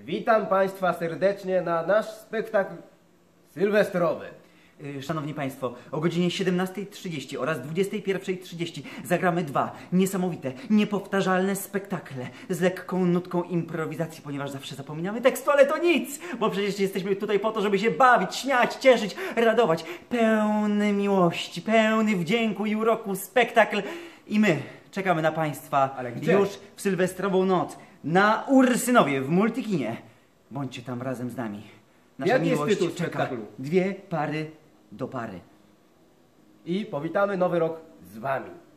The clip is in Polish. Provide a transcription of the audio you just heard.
Witam Państwa serdecznie na nasz spektakl sylwestrowy. Szanowni Państwo, o godzinie 17:30 oraz 21:30 zagramy dwa niesamowite, niepowtarzalne spektakle z lekką nutką improwizacji, ponieważ zawsze zapominamy tekstu, ale to nic, bo przecież jesteśmy tutaj po to, żeby się bawić, śmiać, cieszyć, radować. Pełny miłości, pełny wdzięku i uroku spektakl i my czekamy na Państwa już w sylwestrową noc na Ursynowie w Multikinie. Bądźcie tam razem z nami. Nasza Jaki jest miłość tytuł czeka. spektaklu? Dwie pary do pary. I powitamy nowy rok z Wami.